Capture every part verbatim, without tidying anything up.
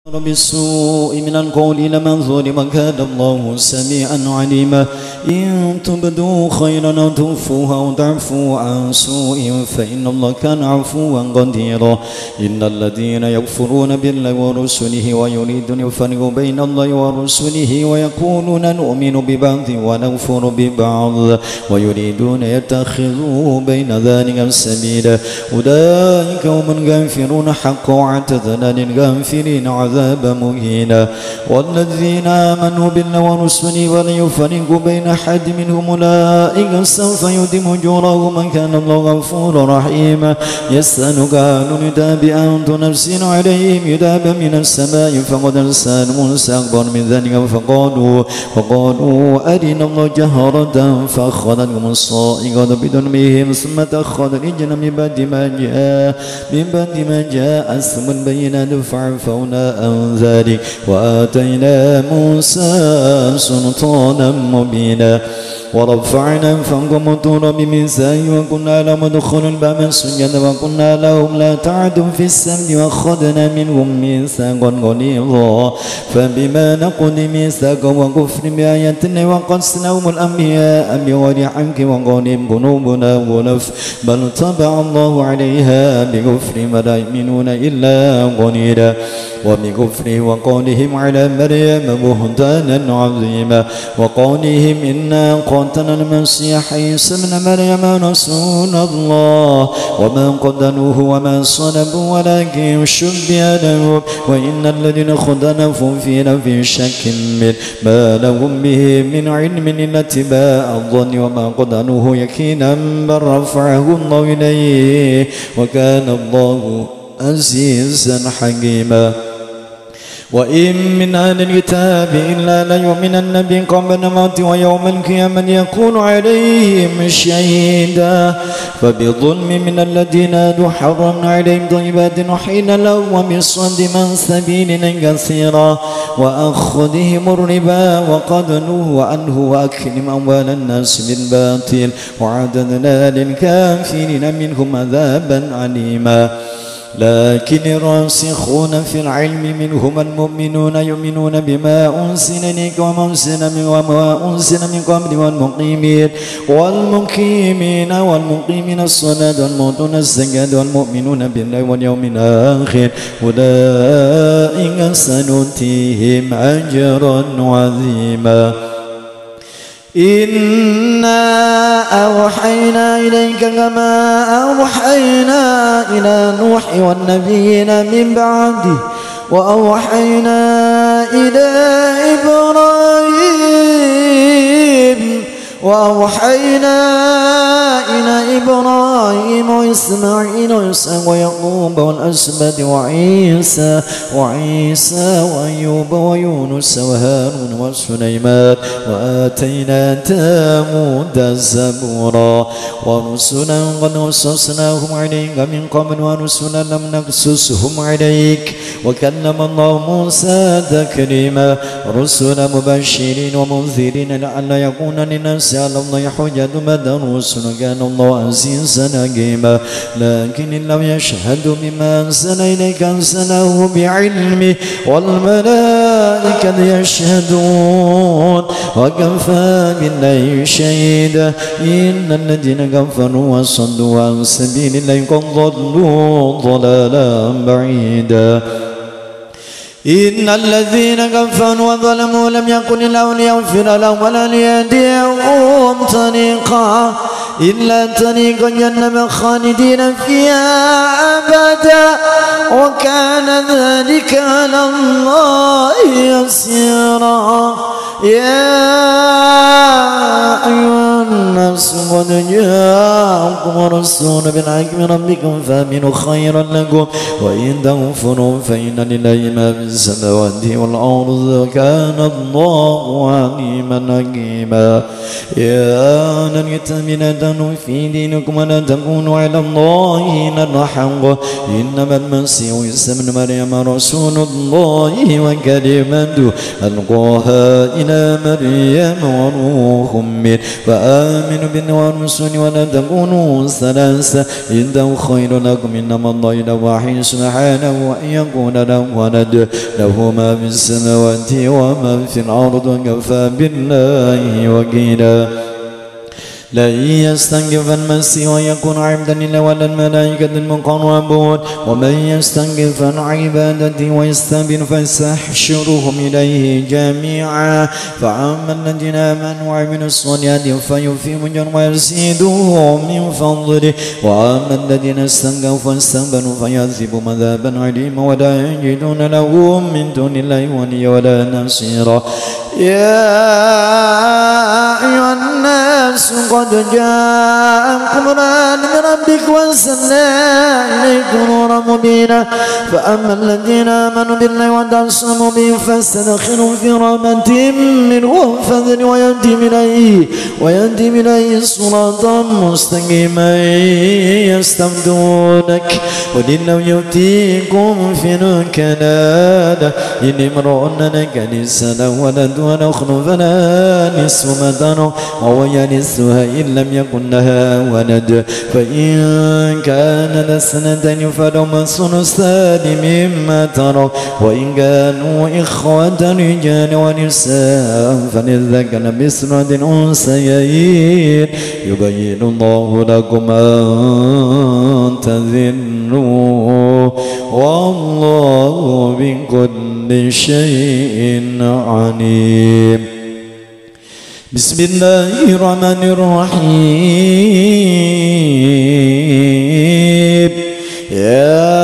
بالسوء من القول لمن ظلم كان الله سميعا عليما إن تبدوا خيرا أو تخفوه أو تعفوا عن سوء فإن الله كان عفوا قديرا إن الذين يكفرون بالله ورسله ويريدون يفرقوا بين الله ورسله ويقولون نؤمن ببعض ونكفر ببعض ويريدون يتخذوا بين ذلك سبيلا أولئك هم الكافرون حقا واعتدنا للكافرين عذابا مهينا والذين آمنوا بالله ورسله ولا يفرقوا بين أحد منهم أولئك سوف يؤتيهم أجورهم من كان الله غفورا رحيما يسألك أهل الكتاب أن تنزل عليهم كتابا من السماء فقد أرسل موسى أكبر من ذلك فقالوا فقالوا أرنا الله جهرة فأخذتهم الصاعقة بذنبهم ثم تأخذ الإجل من بعد ما جاء من بعد ما جاء أسم البينات فعفونا عن ذلك وآتينا موسى سلطانا مبينا ورفعنا فوقهم الطور بميثاقه وقلنا لهم ادخلوا الباب سجدا وقلنا لهم لا تعدوا في السبت وأخذنا منهم ميثاقا غليظا فبما نقض ميثاقهم وكفر بآيات الله وقتلهم الأنبياء بغير حق وقولهم قلوبنا غلف بل طبع الله عليها بكفر ولا يؤمنون إلا قليلا وبكفر وقولهم على مريم بهتانا عظيما وقولهم إنا قتلنا المسيح عيسى ابن مريم رسول الله وما قتلوه وما صلبوا ولكن شبه لهم وإن الذين اختلفوا فيه لفي شك منه ما لهم به من علم إلا اتباع الظن وما قتلوه يقينا بل رفعه الله إليه وكان الله عزيزا حكيما وإن من أهل الكتاب إلا ليؤمنن به قبل موته ويوم القيامة يكون عليهم شهيدا فبظلم من الذين هادوا حرمنا عليهم طيبات وحين لهم وبصد من سبيل كثيرا وأخذهم الربا وقد نهوا عنه وأكلهم أموال الناس بالباطل وعددنا للكافرين منهم عذابا عليما لكن الراسخون في العلم منهم المؤمنون يؤمنون بما أنزل إليك وما أنزل من وما أنزل من قبل والمقيمين والمقيمين والمقيمين الصلاة والمؤتون الزكاة والمؤمنون بالله واليوم الآخر أولئك سنؤتيهم أجرا عظيما إنا أوحينا إليك كما أوحينا إلى نوح والنبيين من بعده وأوحينا إلى إبراهيم وأوحينا إلى إبراهيم وإسماعيل وإسحاق ويعقوب والأسباط وعيسى وعيسى وأيوب ويونس وهارون وسليمان وآتينا داود زبورا ورسلا قد قصصناهم عليك من قبل ورسلا لم نقصصهم عليك وكلم الله موسى تكريما رسلا مبشرين ومنذرين لئلا يكون للناس على الله حجة بعد الرسل كان الله عزيزا حكيما لكن لم يشهدوا بما أنزل إليك أنزله بعلمه والملائكة يشهدون وكفى بالله شهيدا إن الذين كفروا وصدوا عن سبيل الله قد ضلوا ضلالا بعيدا إن الذين كفروا وظلموا لم يكن الله ليغفر لهم ولا ليهديهم طريقا إلا طريق جهنم خالدين فيها أبدا وكان ذلك على الله يسيرا يا أيها الناس قد جاءكم رسول بالحق من ربكم فآمنوا خيرا لكم وإن تغفروا فإن لله ما في السماوات والأرض وكان الله عليما حكيما يا أهل الكتاب لا تغلوا في دينكم ولا تقولوا على الله إلا الحق إنما المسيح عيسى ابن مريم رسول الله وكلمته ألقاها إلى إلى مريم وروح منه فآمنوا بالله ورسله ولا تكونوا ثلاثة إنه خير لكم إنما الله إله واحد سبحانه وأن يكون له ولد له ما في السماوات وما في الأرض وكفى بالله وكيلا لا يستنكف المسيح ويكون عبدا لله ولا الملائكة المقربون ومن يستنكف عن عبادته ويستكبر فسيحشرهم إليه جميعا فأما الذين آمنوا وعملوا الصالحات فيوفيهم أجرهم ويزيدهم من فضله وأما الذين استنكفوا فاستكبروا فيعذبهم عذابا عليما ولا يجدون لهم من دون الله وليا ولا نصيرا يا أيها الناس قد جاءكم برهان من ربكم وأنزلنا إليكم نورا مبينا فأما الذين آمنوا بالله وتعصموا به فاستدخلوا في رحمة منه وفضل ويهدي إليه ويهدي إليه صراطا مستقيما يستفتونك قل لو يؤتيكم في الكلالة إن امرؤ لك نساء ولد ونخل فلا نصف ما ترى وهو يرثها إن لم يكن لها ولد فإن كان لسنتين فلهما الثلثان مما ترى وإن كانوا إخوة رجال ونساء فللذكر مثل الأنثيين يبين الله لكم أن تذلوا والله بكل شيء عليم بسم الله الرحمن الرحيم يا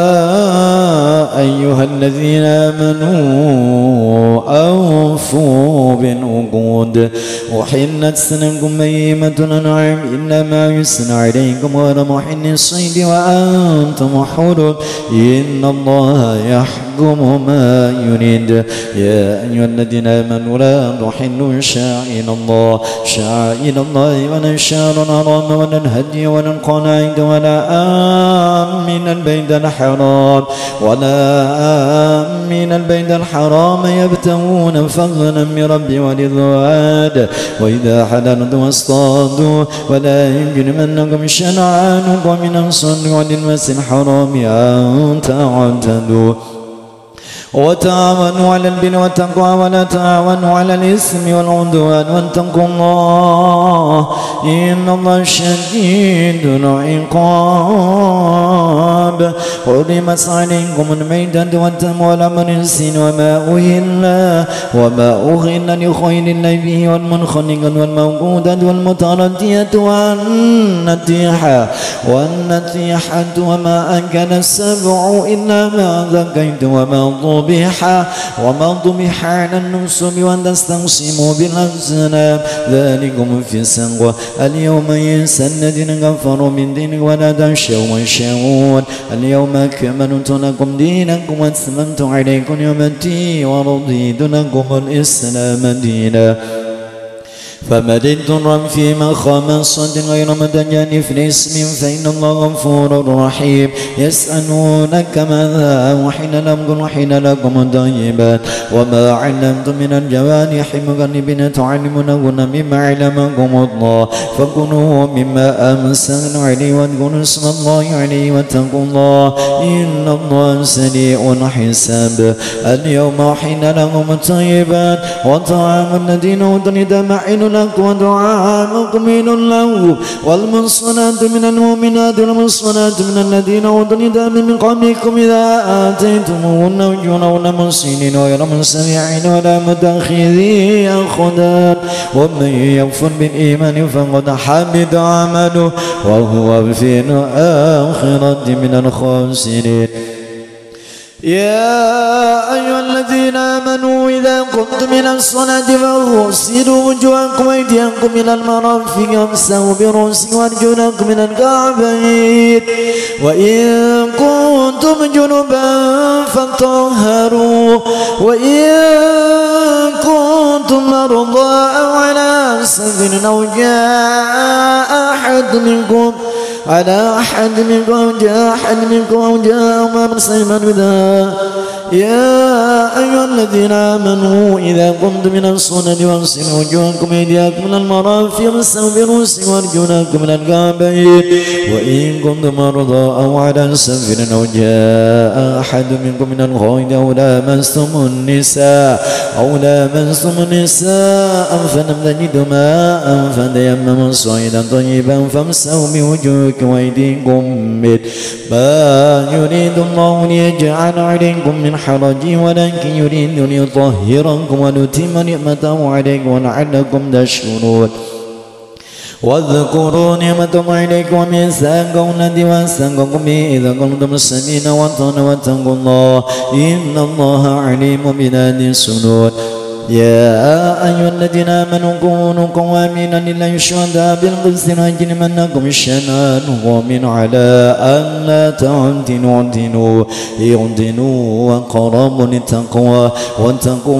أيها الذين آمنوا أوفوا بالعقود وحلت سنكم بهيمة الأنعام إلا ما يسنى عليكم غير محل الصيد وأنتم حرم إن الله يحكم ما يريد يا أيها الذين آمنوا لا تحلوا شعائر الله شعائر الله ولا الشهر الحرام ولا الهدي ولا القلائد ولا آمين البيت الحرام ولا آمين البيت الحرام يبتغون فضلا من ربي ورضوان وإذا حللتم واصطادوا ولا يجرمنكم شنعان قوم أن صلوا على المسجد الحرام أن تعتدوا وتعاونوا على البر والتقوى ولا تعاونوا على الإثم والعدوان واتقوا الله إن الله شديد العقاب حرمت عليكم الميتة والدم ولحم الخنزير وما أهل وما أهل لغير الله به والمنخنقة والموقوذة والمتردية والنطيحة والنطيحة وما أكل السبع إلا ما ذكيت وما ذبح وما ذبح على النصب وأن تستقسموا بالأزلام ذلكم في السنغ اليوم ينسى الذين كفروا من دينكم ولا تخشوا الشهود اليوم أكملت لكم دينكم وأتممت عليكم نعمتي ورضيت لكم الإسلام دينا فمن اضطر في مخمصة غير متجانف لإثم فإن الله غفور رحيم يسألونك ماذا أحل لكم أحل لكم الطيبات وما علمتم من الجوارح مكذبين تعلمونهن مما علمكم الله فكلوا مما أمسكن عليه واذكروا اسم الله عليه واتقوا الله إن الله سريع الحساب اليوم أحل لكم الطيبات وطعام الذين أوتوا الكتاب حل لكم ودعاءكم حل له والمحصنات من المؤمنات والمحصنات من الذين أوتوا الكتاب من قبلكم إذا آتيتموهن أجورهن محصنين غير مسافحين ولا متخذي أخدان ومن يكفر بالإيمان فقد حبط عمله وهو في الآخرة من الخاسرين يا أيها الذين آمنوا إذا قمتم إلى الصلاة فاغسلوا وجوهكم وأيديكم إلى المرافق وامسحوا برؤوسكم وأرجلكم إلى الكعبين وإن كنتم جنبا فطهروا وإن كنتم مرضى أو على سفر أو جاء أحد منكم على أحد منكم أو جاء أحد منكم أو جاء أمام سيمان بذا يا أيها الذين آمنوا إذا قمتم من الصلاة فاغسلوا وجوهكم وأيديكم إلى المرافق وامسحوا برؤوسكم وأرجلكم إلى الكعبين وإن كنتم مرضى أو على سفر أو جاء أحد منكم من الغائط أو لامستم النساء أو لامستم النساء فلم تجدوا ماء فتيمموا صعيدا طيبا فامسحوا بوجوهكم وأيديكم منه ما يريد الله ليجعل عليكم من حرج ولكن يريد ليطهركم وليتم نعمته عليكم ولعلكم تشكرون واذكروا نعمة عليكم وميثاقكم الذي واثقكم به إذا كنتم سمعين وأطعنا واتقوا الله إن الله عليم بذات الصدور يا أيها الذين آمنوا كونوا قوامين لله شهداء بالقسط لا يجرمنكم شنآن قوم على ألا تعدلوا اعدلوا اعدلوا وأقربوا للتقوى واتقوا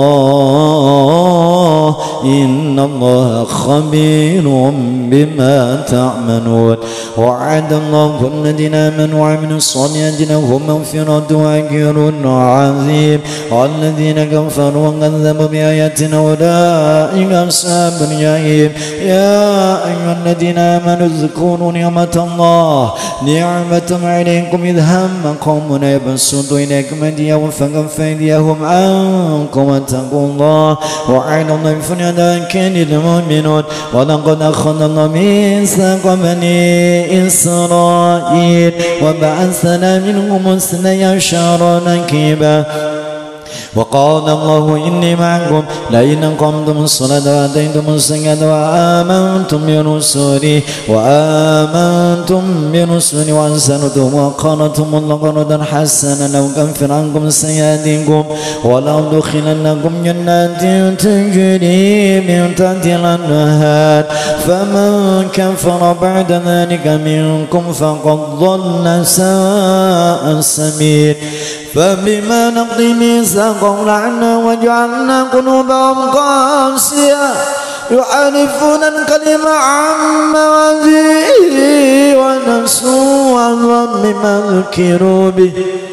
الله إن الله خبير بما تعملون وعد الله الذين آمنوا وعملوا الصالحات لهم مغفرة وأجر عظيم والذين كفروا وكذبوا بآياتنا أولئك أصحاب الجحيم يا أيها الذين آمنوا اذكروا نعمة الله نعمة عليكم إذ هم قوم يبسطوا إليكم أيديهم فكف أيديهم عنكم واتقوا الله وعلى الله فليتوكل كان المؤمنون ولقد أخذ الله ميثاق بني إسرائيل وبعثنا منهم اثني عشر نقيبا وقال الله إني معكم لئن أقمتم الصلاة وآتيتم الزكاة وآمنتم برسلي وآمنتم برسلي وأحسنتم وقرضتم الله قرضا حسنا لأكفر عنكم سيئاتكم ولأدخلنكم جنات تجري من تحتها الأنهار فمن كفر بعد ذلك منكم فقد ضل سواء السبيل فبما نقضي ميثاقهم لعنا وجعلنا قلوبهم قاسية يحرفون الكلم عن مواضعه ونسوا عن مما ذكروا به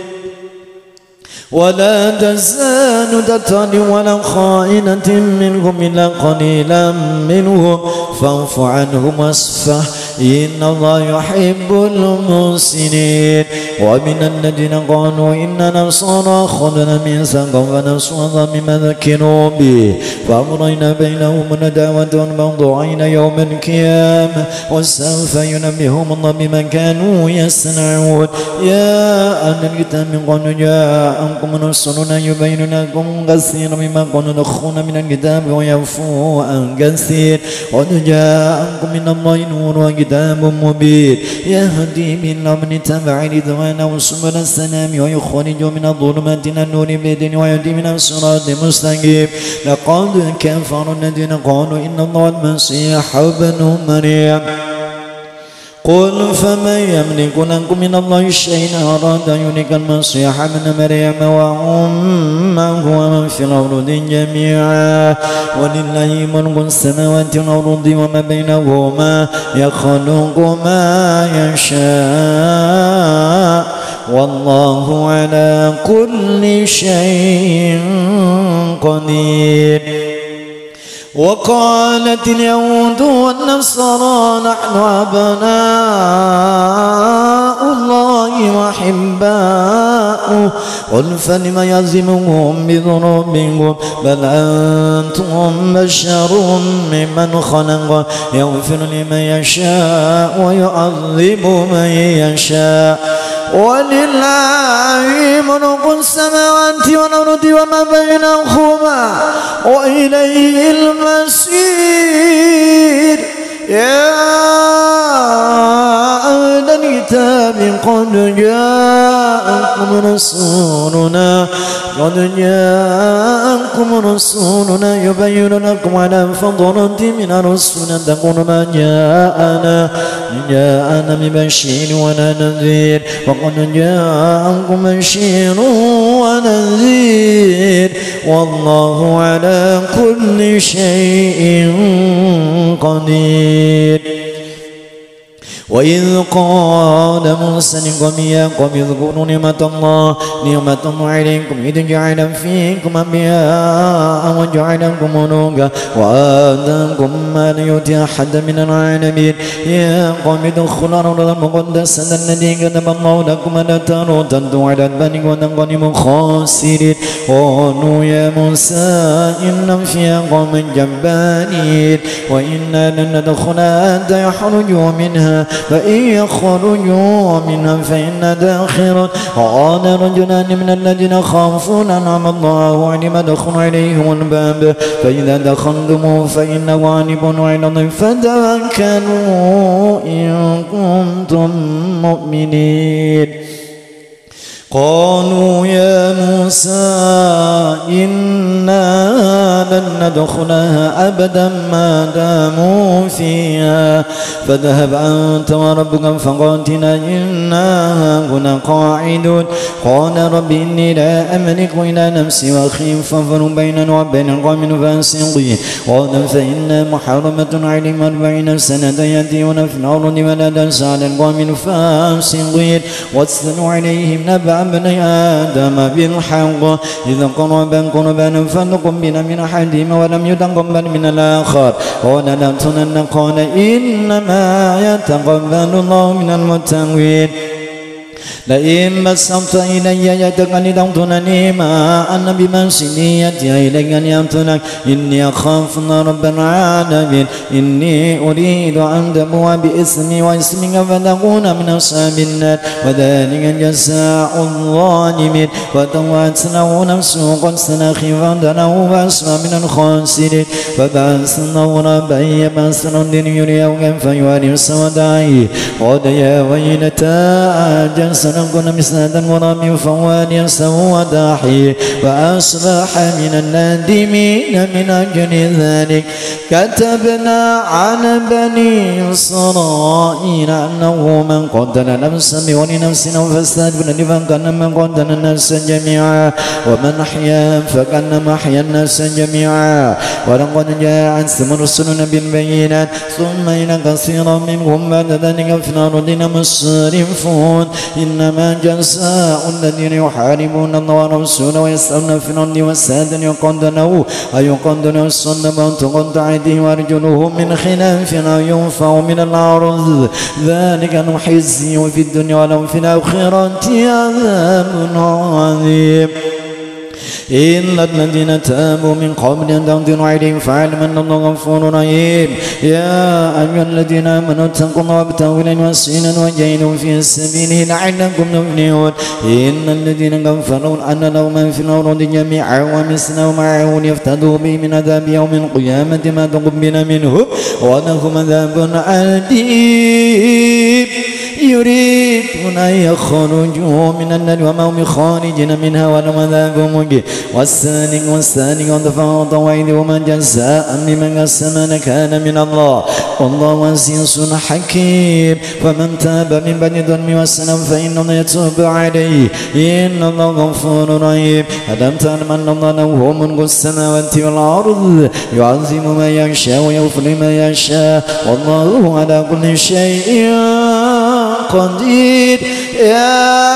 ولا تزال تطلع ولا خائنة منهم إلا قليلا منهم فاعف عنهم واصفح إن الله يحب المحسنين ومن الذين قالوا إننا نصارى أخذنا ميثاقهم فنسوا الله مما ذكروا به فأمرنا بينهم العداوة والبغضاء إلى يوم القيامة وسوف ينبئهم الله بما كانوا يصنعون يا أهل الكتاب قد جاءكم رسلنا يبين لكم كثيرا مما كنتم تخفون من الكتاب ويعفو عن كثير قد جاءكم من الله نور وكتاب مبين يهدي بالله من اتبع رضوانه سبل السلام ويخرج من الظلمات إلى النور بإذنه ويهدي من الصراط المستقيم لقد كفر الذين قالوا إن الله المسيح ابن مريم قل فمن يملك لكم من الله شيئا أراد أن يهلك المسيح ابن مريم وأمه ومن في الأرض جميعا ولله ملك السماوات والأرض وما بينهما يخلق ما يشاء والله على كل شيء قدير وقالت اليهود والنصارى نحن أبناء الله وأحباؤه قل فلم يعذبهم بذنوبكم بل أنتم بشر ممن خلق يغفر لمن يشاء ويعذب من يشاء ولله ملك السماوات والأرض وما بينهما وإليه المصير يا أهل الكتاب قد جاءكم رسولنا قد جاءكم رسولنا يبين لكم على فترة من الرسل أن تقول ما جاءنا جاءنا ببشير ولا نذير وقد جاءكم بشير ونذير والله على كل شيء قدير وإذ قال موسى لقومه يا قوم اذكروا نعمة الله نعمة الله عليكم إذ جعل فيكم أنبياء وجعلكم ملوكا وآتاكم ما لم يؤت أحدا من العالمين يا قوم ادخلوا الأرض المقدسة التي كتب الله لكم ألا ترتدوا على أدباركم وتنقلبوا خاسرين قالوا يا موسى إن فيها قوما جبارين وإنا لن ندخلها حتى يخرجوا منها فإن يخرجوا منها فإنا داخلون قال رجلان من الذين خافون أنعم الله عليهم ادخلوا عليهم الباب فإذا دخلتموه فإنه غالب على الله فتوكلوا إن كنتم مؤمنين قالوا يا موسى إنا لن ندخلها أبدا ما داموا فيها فاذهب أنت وربك فقاتلا إنا هنا قاعدون قال رب إني لا أملك إلا نفسي وأخي فافرق بيننا وبين القوم الفاسقين قال فإن محرمة عليهم أربعين سنة يأتون في الأرض ولا تنس على القوم الفاسقين واتلوا عليهم نبأ ابني آدم بالحق إذا قربا قربانا فليقبل من أحدهما ولم يتقبل من الآخر قال لأقتلنك قال إنما يتقبل الله من المتقين لئن بسطت إلي يدك لتقتلني ما أنا بمسؤوليتي إليك أن يقتلك إني أخاف رب العالمين إني أريد أن تبوء باسمي واسمك فتكون من أصحاب النار وذلك جزاء الظالمين وطوعت له نفسه قد سنخي فانتنه فأصبح من الخاسرين فبعث الله ربا يبعث رجل يريه كيف يواري سودائه قال يا ويلتى أجلس كنا مسندا ورامي فواني سوداحي فأصبح من النادمين من أجل ذلك كتبنا على بني إسرائيل أنه من قتل نفسا بغير نفس أو فساد فكان من قتل الناس جميعا ومن أحيا فكان أحيا الناس جميعا ولقد جاءتهم رسلنا بالبينات ثم إن كثيرا منهم بعد ذلك في الأرض مسرفون إنما جزاء الذين يحاربون الله ورسوله ويسعون في الأرض والساد يقتلوا أي يقتلوا الصلب أو تقطع أيديهم وأرجلهم من خلاف أو ينفعوا من الأرض ذلك نخزيه في الدنيا ولهم في الآخرة عذاب عظيم إلا الذين تابوا من قبل أن تقدروا عليهم فاعلم أن الله غفور رحيم يا أيها الذين آمنوا اتقوا الله وابتغوا إليه وسيلا وجاهدوا في سبيله لعلكم تفلحون إن الذين كفروا أن لهم من في الأرض جميعا ومثله معه ليفتدوا به من عذاب يوم القيامة ما تقبل منهم ولهم عذاب أليم يريدون أن يخرجوا من النار وما هم خارجين منها ولهم عذاب مهين والسارق والسارق والفاض وأيديهما جزاء بما كسب كان من الله والله عزيز حكيم فمن تاب من بعد ظلمه وأسلم فإنه يتوب عليه إن الله غفور رحيم ألم تعلم أن الله له ملك السماوات والأرض يعظم ما يشاء ويغفر ما يشاء والله على كل شيء قدير يا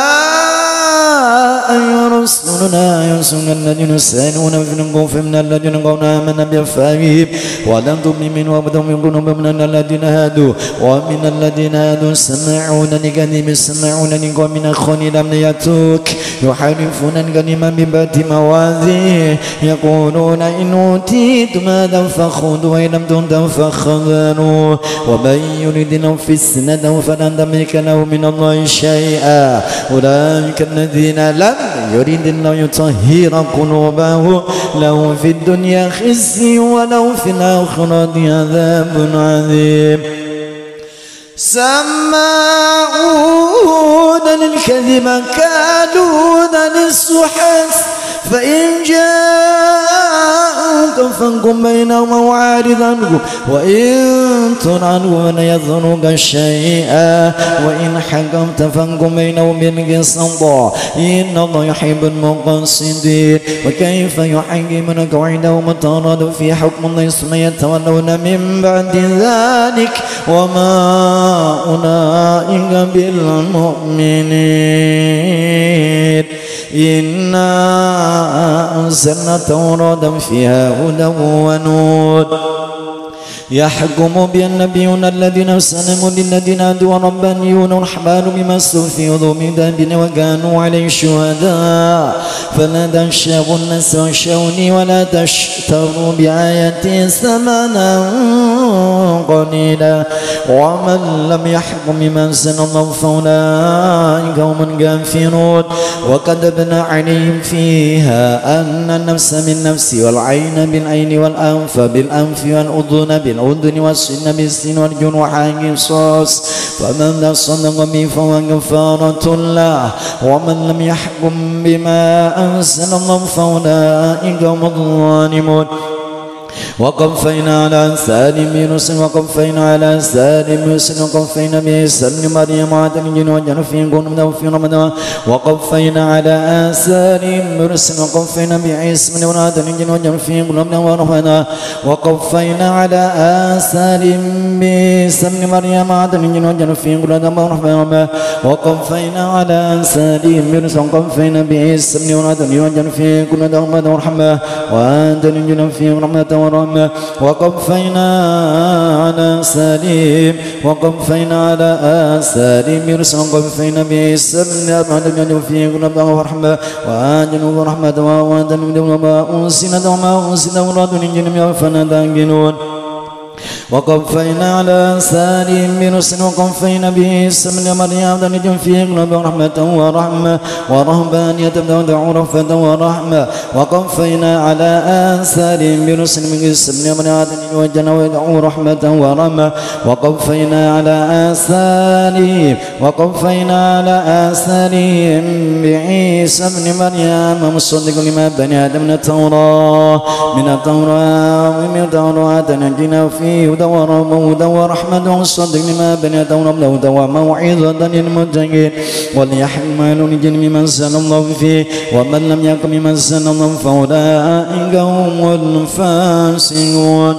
أيها الرسول لا يحزنك الذين يسارعون في الكفر من الذين قالوا آمنا بأفواههم ولم تؤمن منهم وبدهم يقولون من الذين هادوا ومن الذين هادوا سماعون لكلم سماعون لقوم آخرين لم يأتوك يحرفون الكلم من بعد مواضعه يقولون إن أوتيتم هذا فخذوه وإن لم تؤتوا فخذوه ومن يرد الله فتنته فلن تملك له من الله شيئا أولئك الذين لم يرد الله يطهر قلوبه له في الدنيا خزي وله في الآخرة عذاب عظيم سماعون للكذب كالون للسحت فإن جاءوك فاحكم بينهما وأعرض عنهم وإن تر عنهم فلا يضرك شيئا وإن حكمت فاحكم بينهم بالقسط إن الله يحب المقسطين وكيف يحكمونك وعندهم التوراة في حكم الله ثم يتولون من بعد ذلك وما أولئك بالمؤمنين إنا أنزلنا التوراة فيها هدى ونور يحكم بها النبيون الذين أسلموا للذين هادوا ربانيون والأحبار بما استحفظوا من كتاب وكانوا عليه شهداء فلا تخشوا الناس واخشوني ولا تشتروا بآياتي ثمنا قليلا ومن لم يحكم بما أنزل الله فأولئك هم الكافرون وكتبنا عليهم فيها أن النفس بالنفس والعين بالعين والأنف بالأنف والأذن بالأذن الأذن والسن بالسن والجروح قصاص فمن تصدق به فهو كفارة له ومن لم يحكم بما أنزل الله فأولئك هم الظالمون وقفينا على آثارهم برسل وقفينا على آثارهم برسل وقفينا بعيسى ابن مريم وعاد الجن وجعلنا في قلوبهم في رمضان وقفينا على آثارهم برسل وقفينا بعيسى ابن وعاد الجن وجعلنا في قلوبهم ورمضان وقفينا على آثارهم بعيسى ابن مريم وعاد الجن وجعلنا في قلوبهم ورمضان وقفينا على آثارهم برسل وقفينا بعيسى ابن وعاد الجن وجعلنا في قلوبهم ورمضان وعاد الجن في رمضان وقفينا على آثارهم وقفينا على آثارهم برسل وقفينا بعيسى ابن مريم في قلوبهم ورحمة وأنزلنا ورحمة وأنزلنا وما أنزل وما أنزل أولاد الجن فلا تعقلون وقفينا على آثارهم برسل وقفينا بعيسى ابن مريم نجم في قلوبهم رحمة ورحمة ورهبانية ابتدعوا رأفة ورحمة وقفينا على آثارهم برسل بعيسى ابن مريم وجنا ويدعوا رحمة ورحمة وقفينا على آثارهم وقفينا على آثارهم بعيسى ابن مريم مصدقا لما بين آدم من التوراة من التوراة ومن التوراة نجينا فيه هدى ورحمة وصدق لما بني آدم هدى وموعظة للمتقين وليحملوا الجن مما أنزل الله فيه ومن لم يكن مما أنزل الله فأولئك هم الفاسقون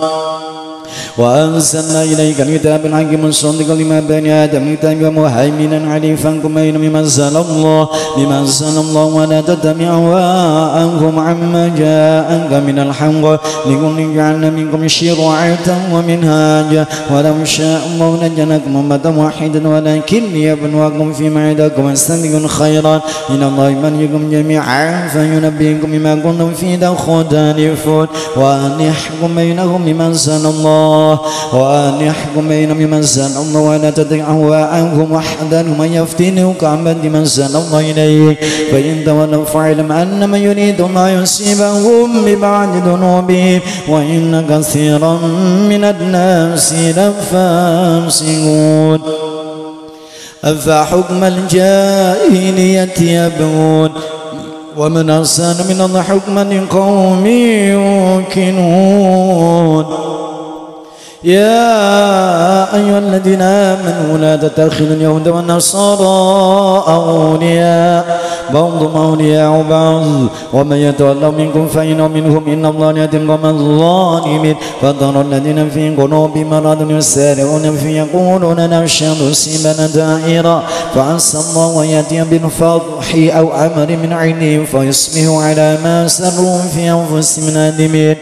وأنزلنا إليك الكتاب الحق مصدقا لما بين آدم كتابا ومهيمنا عليه فاحكم بينهم بما أنزل الله بما أنزل الله ولا تتبع أهواءهم عما جاءك من الحق لكل جعلنا منكم شرعة ومنهاجا ولو شاء الله لجعلكم أمة واحدة ولكن ليبلوكم فيما عندكم واستبقوا الخيرات إلى الله مرجعكم جميعا فينبئكم بما كنتم فيه تختلفون وأن يحكم بينهم بما أنزل الله وأن يحكم بينهم بما أنزل الله ولا تتبع أهواءهم واحذرهم أن يفتنوك عن بعد ما أنزل الله إليك فإن تولوا فاعلم أنما يريد الله يصيبهم ببعض ذنوبهم وإن كثيرا من الناس لفاسقون أفحكم الجاهلية يبغون ومن أحسن من الله حكما لقوم يوقنون يا أيها الذين آمنوا لا تتخذوا اليهود والنصارى أولياء بعضهم أولياء بعض ومن يتولوا منكم فإنه منهم إن الله لا يهدي القوم الظالمين فترى الذين في قلوبهم مرض يسارعون فيه يقولون نخشى أن تصيبنا دائرة فعسى الله أن يأتي بالفتح أو أمر من عنده فيصبحوا على ما أسروا في أنفسهم نادمين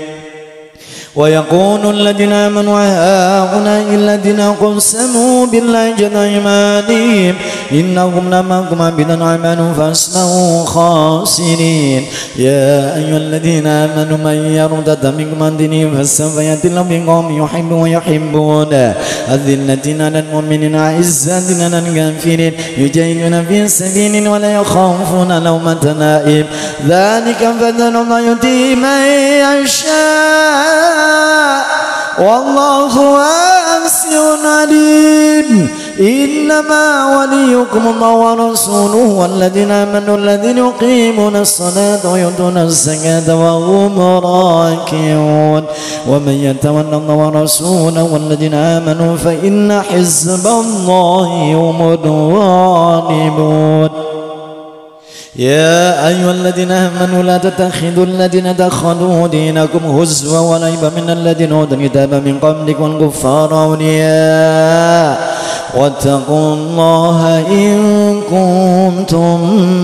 ويقول الذين آمنوا هؤلاء الذين قسموا بالله جهد أيمانهم إنهم لمعكم عبدا أعمالهم فأصبحوا خاسرين يا أيها الذين آمنوا من يرتد منكم عن دينه فسوف يأتي الله بقوم يحبون ويحبون أذلة على المؤمنين أعزة على الكافرين يجاهدون في سبيله ولا يخافون لومة لائم ذلك فضل الله يؤتيه من يشاء والله واسع عليم إنما وليكم الله ورسوله والذين آمنوا الذين يقيمون الصلاة ويؤتون الزكاة وهم راكعون ومن يتولى الله ورسوله والذين آمنوا فإن حزب الله هم الغالبون يا أيها الذين آمنوا لا تتخذوا الذين دخلوا دينكم هزوا ولعبا من الذين أوتوا الكتاب من قبلكم والكفار أولياء واتقوا الله إن كنتم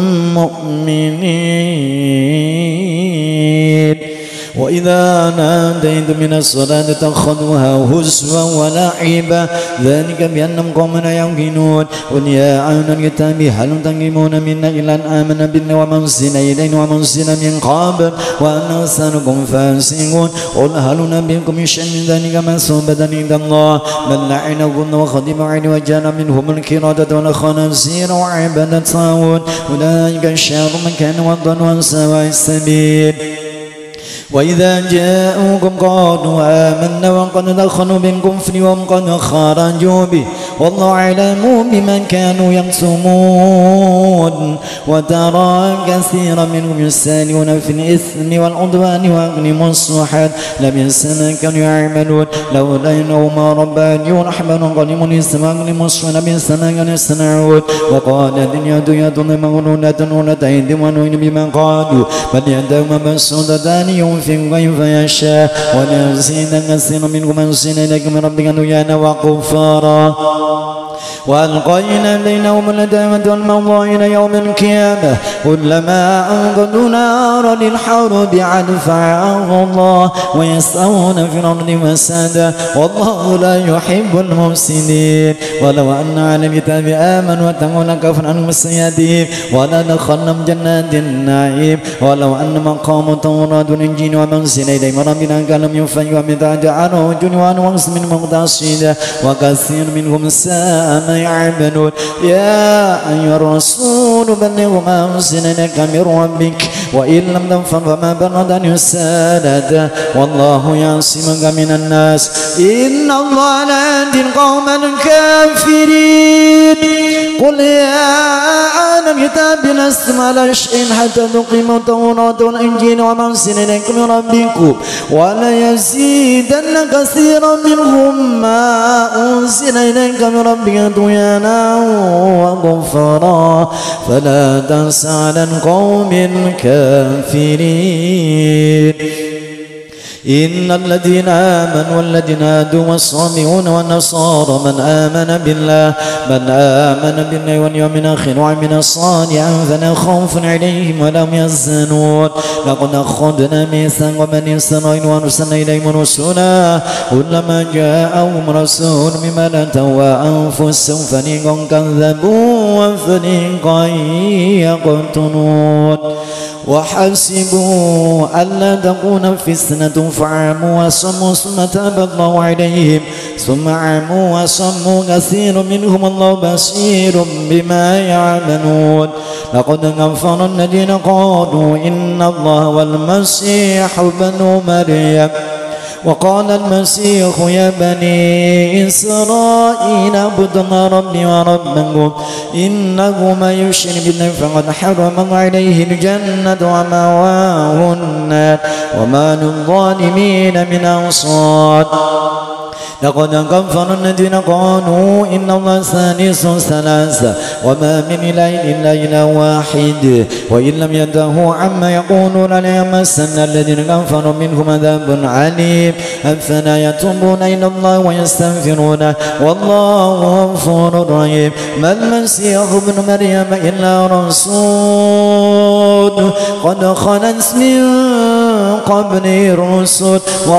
مؤمنين وإذا ناديتم من الصلاة اتخذوها هزوا ولعبا ذلك بأنهم قوم لا يوقنون قل يا أهل الكتاب هل تنقمون منا إلا أن آمنا بالله وما أنزل إلينا وما أنزل من قبل وأن أكثركم فاسقون قل هل ننبئكم بشيء من ذلك مثوبة عند الله من لعنهم وغضب عليه وجعل منهم القردة والخنازير وعبد الطاغوت أولئك شر مكانا وضلوا عن سواء السبيل وإذا جاءوكم قالوا آمنا وقد دخلوا بالكفر وهم قد خرجوا به والله أعلم بما كانوا يكتمون وترى كثيرا منهم يسارعون في الإثم والعدوان وأكلهم السحت لبئس ما كانوا يعملون لولا أنهم ربانيون أحبارا قليل الإثم وأكلهم السحت لبئس ما كانوا يصنعون وقالت اليد يد مغلولة غلت أيديهم ونؤمن بما قالوا بل يداه مبسوطتان ينفق كيف يشاء وليزيد كثيرا منهم من أرسل إليك من ربك طغيانا وكفارا وألقينا بينهم العداوة والبغضاء إلى يوم القيامة كلما أوقدوا نارا للحرب أدفعها الله ويسعون في الأرض فسادا والله لا يحب المفسدين ولو أن أهل الكتاب آمنوا واتقوا لكفرنا عنهم سيئاتهم ولدخلناهم جنات النعيم ولو أن مقام التوراة والإنجيل وما أنزل إليهم من ربنا كانوا يفعلوا من بعد عنه جنوان وأنس من مقتصدا وكثير منهم ساء ما يعملون يا أيها الرسول بلغ ما أنزل إليك من ربك وإن لم تفعل فما بلغت رسالته والله يعصمك من الناس إن الله لا يهدي القوم الكافرين قل يا أهل الكتاب لستم على شيء حتى تقيموا التوراة والإنجيل وما أنزل إليكم من ربكم وليزيدن كثيرا منهم ما أنزل إليك من ربك طغيانا وكفرا فلا تأس على القوم الكافرين إن الذين آمنوا والذين هادوا والصابئون والنصارى من آمن بالله من آمن بالله واليوم الآخر وعمل صالحا فلا خوف عليهم ولا هم يحزنون لقد أخذنا ميثاق بني إسرائيل وأرسلنا إليهم رسلا كلما جاءهم رسول بما لا تهوى أنفسهم فريقا كذبوا وفريقا يقتلون وحسبوا ألا تكون فتنة فعموا وصموا ثم تاب الله عليهم ثم عموا وصموا كثير منهم الله بصير بما يعملون لقد كفر الذين قالوا إن الله والمسيح ابن مريم وقال المسيح يا بني إسرائيل اعبدوا الله ربي وربكم إنه من يشرك بالله فقد حرم عليه الجنة ومأواه النار وما للظالمين من أنصار لقد كفر الذين قالوا إن الله ثالث ثلاثة وما من إله إلا إله واحد وإن لم ينتهوا عما يقولون ليمسن الذين كفروا منهم عذاب عليم أفلا يتوبون إلى الله ويستغفرونه والله غفور رحيم ما المسيح ابن مريم إلا رسول قد خلت من قبله الرسل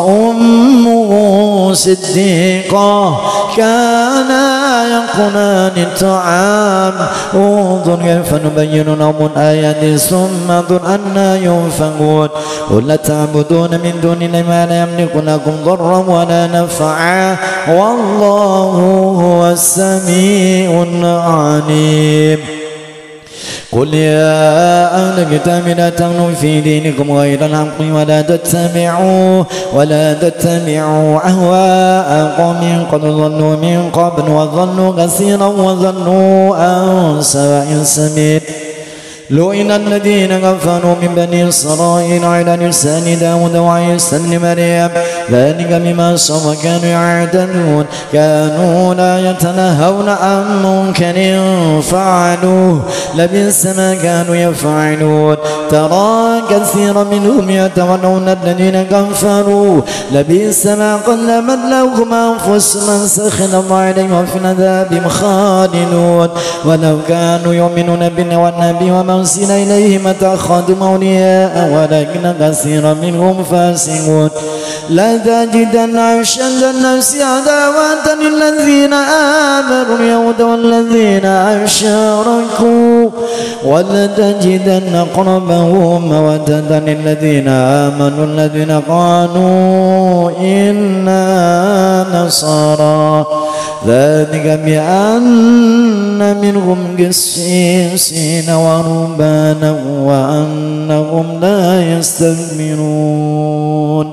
وأمه صديقة كانا يأكلان الطعام انظر كيف نبين لهم الآيات ثم انظر أنا ينفقون قل تعبدون من دون الله ما لا يملك لكم ضرا ولا نفعا والله هو السميع العليم قل يا أهل الكتاب لا تغلوا في دينكم غير الحق ولا تتبعوا ولا تتبعوا أهواء قوم قد ضلوا من قبل وضلوا كثيرا وضلوا عن سواء السبيل لئن الذين كفروا من بني إسرائيل على لسان داود وعيسى بن مريم ذلك بما عصوا وكانوا يعتدون كانوا لا يتناهون عن منكر فعلوه لبئس ما كانوا يفعلون ترى كثيرا منهم يتولون الذين كفروا لبئس ما قدمت لهم أنفسهم سخط الله عليهم وفي العذاب خالدون ولو كانوا يؤمنون بالله والنبي وما أرسل إليهم اتخذوا أولياء ولكن كثيرا منهم فاسقون لا تجدن أشد الناس عداوة للذين آمنوا اليهود والذين أشركوا ولتجدن أقربهم مودة للذين آمنوا الذين قالوا إنا نصارى ذلك بأن منهم قسيسين ورهبانا وأنهم لا يستكبرون